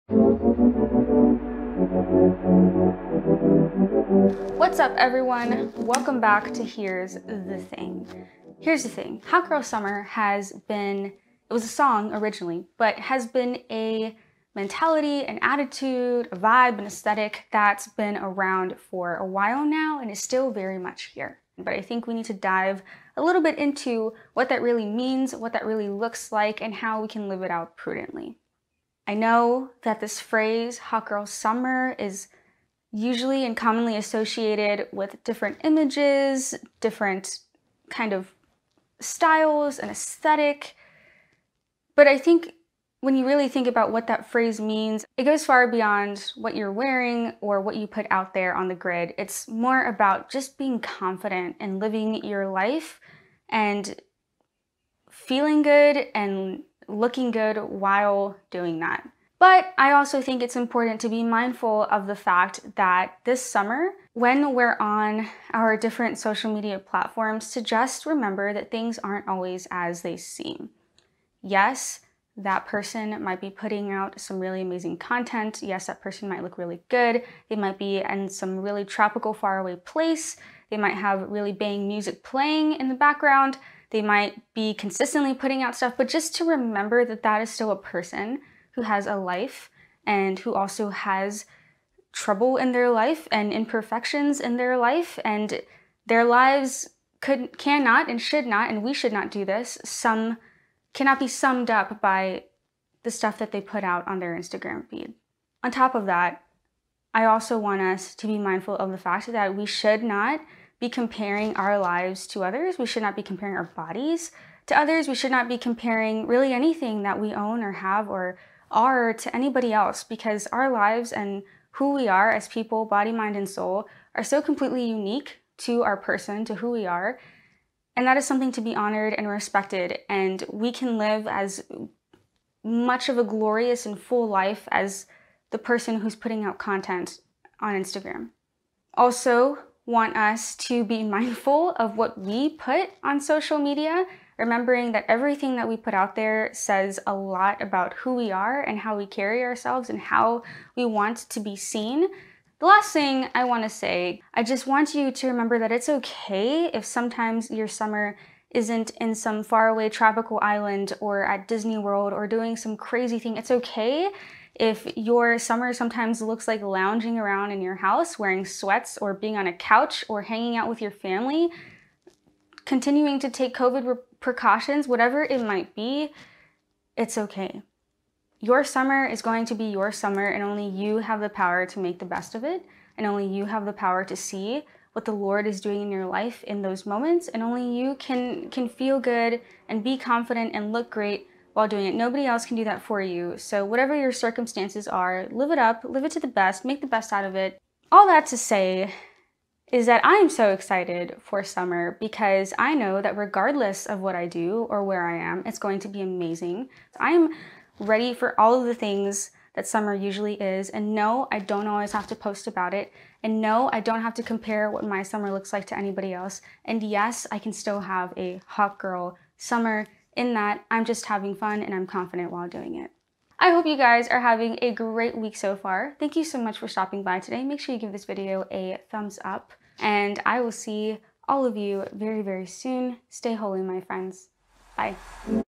What's up, everyone? Welcome back to Here's the Thing. Here's the thing. Hot Girl Summer has been, it was a song originally, but has been a mentality, an attitude, a vibe, an aesthetic that's been around for a while now and is still very much here. But I think we need to dive a little bit into what that really means, what that really looks like, and how we can live it out prudently. I know that this phrase, Hot Girl Summer, is usually and commonly associated with different images, different kind of styles and aesthetic. But I think when you really think about what that phrase means, it goes far beyond what you're wearing or what you put out there on the grid. It's more about just being confident and living your life and feeling good and looking good while doing that. But I also think it's important to be mindful of the fact that this summer, when we're on our different social media platforms, to just remember that things aren't always as they seem. Yes, that person might be putting out some really amazing content. Yes, that person might look really good. They might be in some really tropical, faraway place. They might have really bang music playing in the background. They might be consistently putting out stuff, but just to remember that that is still a person who has a life and who also has trouble in their life and imperfections in their life, and their lives cannot and should not, and we should not do this, cannot be summed up by the stuff that they put out on their Instagram feed. On top of that, I also want us to be mindful of the fact that we should not be comparing our lives to others. We should not be comparing our bodies to others. We should not be comparing really anything that we own or have or are to anybody else, because our lives and who we are as people, body, mind, and soul, are so completely unique to our person, to who we are. And that is something to be honored and respected. And we can live as much of a glorious and full life as the person who's putting out content on Instagram. Also, want us to be mindful of what we put on social media, remembering that everything that we put out there says a lot about who we are and how we carry ourselves and how we want to be seen. The last thing I want to say, I just want you to remember that it's okay if sometimes your summer isn't in some faraway tropical island or at Disney World or doing some crazy thing. It's okay if your summer sometimes looks like lounging around in your house, wearing sweats, or being on a couch, or hanging out with your family, continuing to take COVID precautions, whatever it might be, it's okay. Your summer is going to be your summer, and only you have the power to make the best of it, and only you have the power to see what the Lord is doing in your life in those moments, and only you can feel good and be confident and look great while doing it. Nobody else can do that for you. So whatever your circumstances are, live it up, live it to the best, make the best out of it. All that to say is that I am so excited for summer because I know that regardless of what I do or where I am, it's going to be amazing. I am ready for all of the things that summer usually is, and no, I don't always have to post about it, and no, I don't have to compare what my summer looks like to anybody else, and yes, I can still have a hot girl summer in that I'm just having fun and I'm confident while doing it. I hope you guys are having a great week so far. Thank you so much for stopping by today. Make sure you give this video a thumbs up, and I will see all of you very, very soon. Stay holy, my friends. Bye.